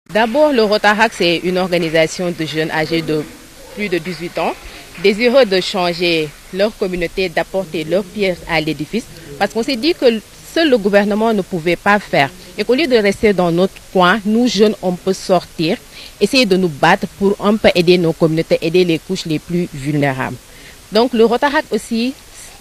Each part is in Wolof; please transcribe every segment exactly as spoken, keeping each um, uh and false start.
D'abord, le Rotaract, c'est une organisation de jeunes âgés de plus de dix-huit ans, désireux de changer leur communauté, d'apporter leur pierre à l'édifice, parce qu'on s'est dit que seul le gouvernement ne pouvait pas faire. Et qu'au lieu de rester dans notre coin, nous jeunes, on peut sortir, essayer de nous battre pour un peu aider nos communautés, aider les couches les plus vulnérables. Donc le Rotaract aussi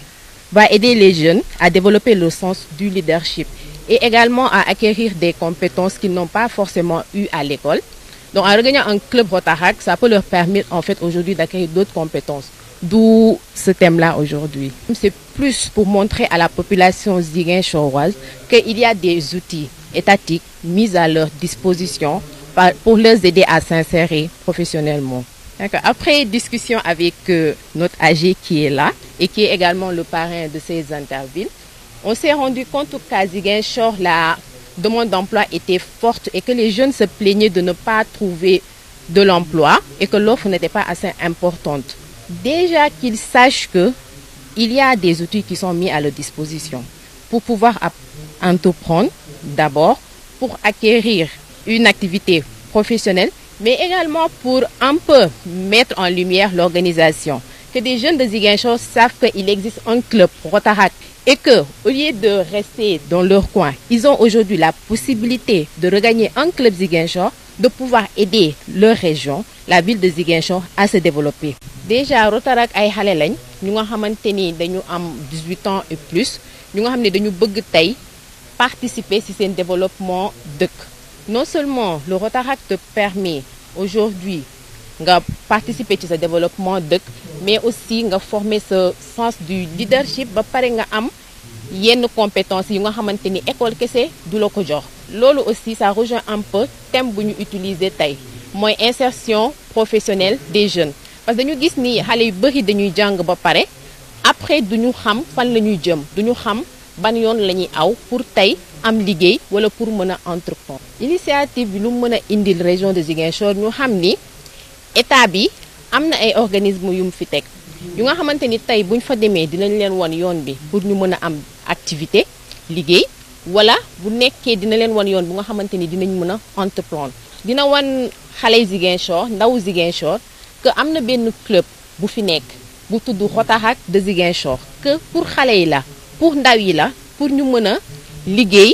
va aider les jeunes à développer le sens du leadership et également à acquérir des compétences qu'ils n'ont pas forcément eues à l'école. Donc en regagnant un club Rotaract, ça peut leur permettre en fait aujourd'hui d'acquérir d'autres compétences. D'où ce thème-là aujourd'hui. C'est plus pour montrer à la population ziguinchoroise qu'il y a des outils étatiques mis à leur disposition pour les aider à s'insérer professionnellement. Après discussion avec euh, notre A G qui est là et qui est également le parrain de ces intervilles, on s'est rendu compte qu'à Ziguinchor, la demande d'emploi était forte et que les jeunes se plaignaient de ne pas trouver de l'emploi et que l'offre n'était pas assez importante. Déjà qu'ils sachent qu'il y a des outils qui sont mis à leur disposition pour pouvoir entreprendre d'abord, pour acquérir une activité professionnelle, mais également pour un peu mettre en lumière l'organisation. Que des jeunes de Ziguinchor savent qu'il existe un club Rotaract et que, au lieu de rester dans leur coin, ils ont aujourd'hui la possibilité de regagner un club Ziguinchor, de pouvoir aider leur région, la ville de Ziguinchor, à se développer. Déjà Rotaract ay xalé lañ ñu nga xamanteni dañu am dix-huit ans et plus ñu nga xamné dañu bëgg tay participer ci sen développement dëkk. Non seulement le Rotaract te permet aujourd'hui nga participer ci sa développement dëkk, mais aussi nga former ce sens du leadership ba paré nga am yenn compétences yi nga xamanteni école kessé du la ko jox. Lolu aussi ça rejoint un peu thème bu ñu utiliser tay moy insertion professionnelle des jeunes. Parce que dañu gis ni xalé yu bari dañuy jàng ba pare après duñu xam fan lañuy jëm duñu xam ban yoon lañuy aw pour tay am liggéey wala pour mën a entreprendre. Initiative bi lu mën a indil région de Ziguinchor ñu xam ni état bi am na ay organismes yu mu fi teg yu nga xamante ni tey buñ fa demee dinañ leen wan yoon bi pour ñu mën a am activité liggéey wala bu nekkee dina leen wan yoon bu nga xamante ni dinañ mën a entreprendre. Dina wan xale Ziguinchor ndaw Ziguinchor que am na benn club bu fi nekk bu tudd Rotaract de Ziguinchor que pour xale yi la pour ndaw yi la pour ñu mën a liggéey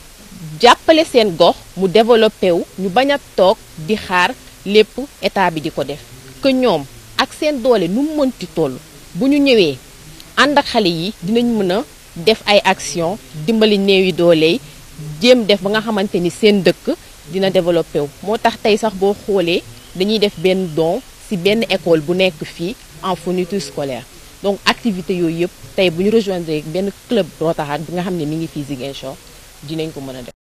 jàppale seen gox mu développé wu ñu bañ a toog di xaar lépp état bi di ko def que ñoom ak seen doole nu mu mënti toll bu ñu ñëwee ànd ak xale yi dinañ mën a def ay action dimbali néewi doole yi jéem def ba nga xamante ni seen dëkk dina développé wu. Moo tax tey sax boo xoolee dañuy def benn don ci benn école bu nekk fii en fourniture scolaire. Donc activité yooyu yëpp tey bu ñu rejoindre benn club Rotaract bi nga xam ne mi ngi fii Ziguinchor dinañ ko mën a def.